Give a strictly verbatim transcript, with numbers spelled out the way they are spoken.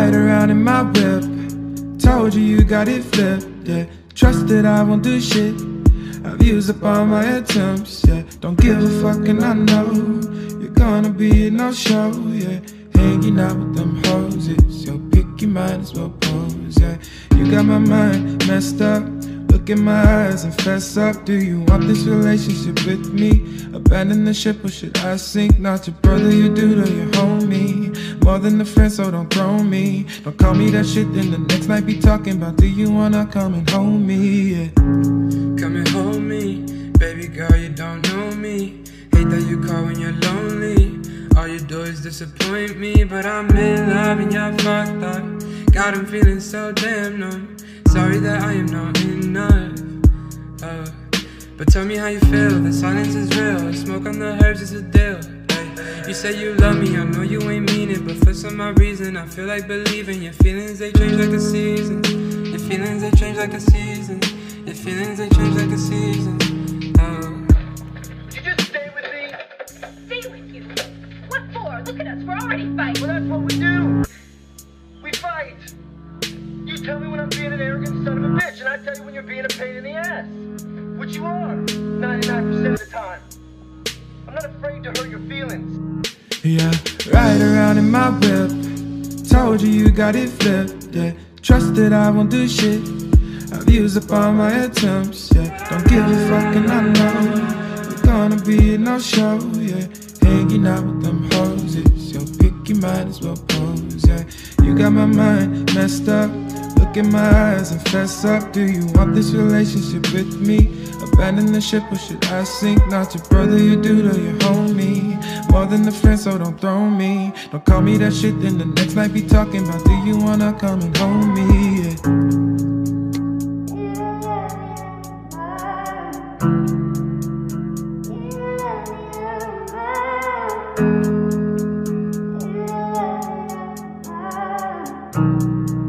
Ride around in my whip. Told you you got it flipped, yeah. Trust that I won't do shit. I've used up all my attempts, yeah. Don't give a fuck and I know you're gonna be a no-show, yeah. Hanging out with them hoses, yo, pick your mind as well pose, yeah. You got my mind messed up. Look in my eyes and fess up. Do you want this relationship with me? Abandon the ship or should I sink? Not your brother, your dude or your homie. More than a friend, so don't throw me. Don't call me that shit, then the next night be talking about do you wanna come and hold me, yeah. Come and hold me, baby girl, you don't know me. Hate that you call when you're lonely. All you do is disappoint me, but I'm in love and you're fucked up. God, I'm feeling so damn numb. Sorry that I am not enough, oh. But tell me how you feel, the silence is real. Smoke on the herbs is a deal, hey. You say you love me, I know you ain't mean it, but for some odd reason I feel like believing. Your feelings, they change like the seasons. Your feelings, they change like the seasons. Your feelings, they change like the seasons, oh. Would you just stay with me? Stay with you? What for? Look at us, we're already fighting. Well, that's what we do. We fight. You tell me when I'm being an arrogant son of a bitch, and I tell you when you're being a pain in the ass. Which you are, ninety-nine percent of the time. I'm not afraid to hurt your feelings. Yeah, ride around in my whip. Told you you got it flipped, yeah. Trust that I won't do shit. I've used up all my attempts, yeah. Don't give a fuck and I know you're gonna be a no-show, yeah. Hanging out with them hoses, yo, pick your mind as well pose, yeah. You got my mind messed up. Look in my eyes and fess up. Do you want this relationship with me? Abandon the ship or should I sink? Not your brother, your dude or your homie. More than a friend, so don't throw me. Don't call me that shit, then the next night be talking about do you wanna come and hold me, yeah. Thank you.